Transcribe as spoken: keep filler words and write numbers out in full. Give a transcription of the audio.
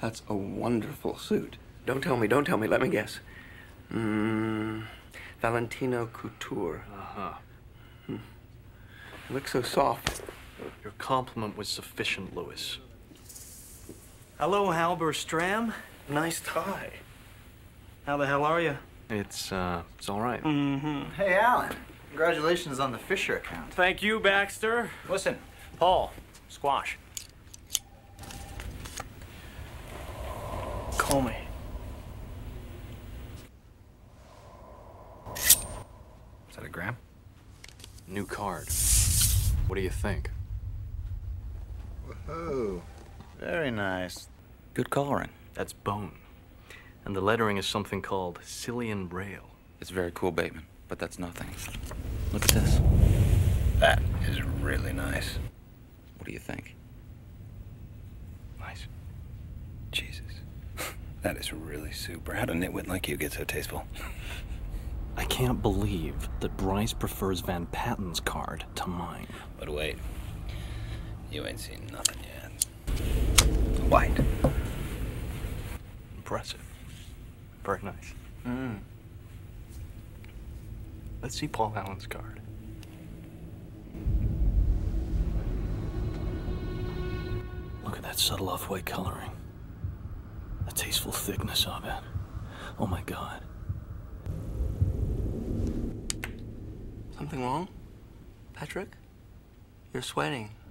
That's a wonderful suit. Don't tell me, don't tell me, let me guess. Mm, Valentino Couture. Uh-huh. Hmm. You look so soft. Your compliment was sufficient, Lewis. Hello, Halber Stram. Nice tie. How the hell are you? It's, uh, it's all right. Mm-hmm. Hey, Alan. Congratulations on the Fisher account. Thank you, Baxter. Listen, Paul, squash. Call me. Is that a gram? New card. What do you think? Whoa. Very nice. Good coloring. That's bone. And the lettering is something called Cillian Rail. It's very cool, Bateman, but that's nothing. Look at this. That is really nice. What do you think? Nice. Jesus. That is really super. How'd a nitwit like you get so tasteful? I can't believe that Bryce prefers Van Patten's card to mine. But wait. You ain't seen nothing yet. White. Impressive. Very nice. Mm. Let's see Paul Allen's card. Look at that subtle off-white coloring. The tasteful thickness of it. Oh my God. Something wrong? Patrick? You're sweating.